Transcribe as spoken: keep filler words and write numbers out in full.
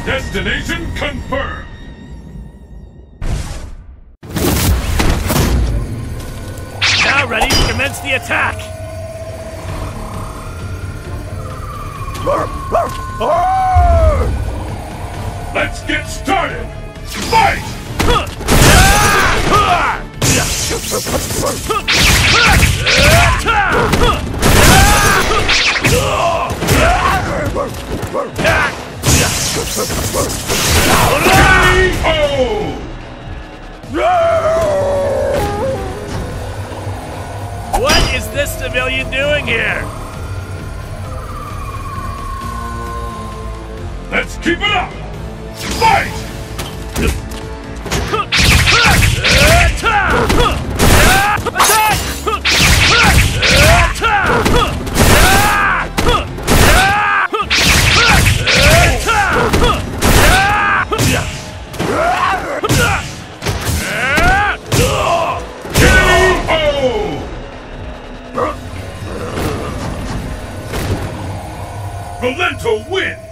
Destination confirmed. Now ready to commence the attack. Let's get started. Fight! What is this civilian doing here? Let's keep it up! Fight! Rolento wins!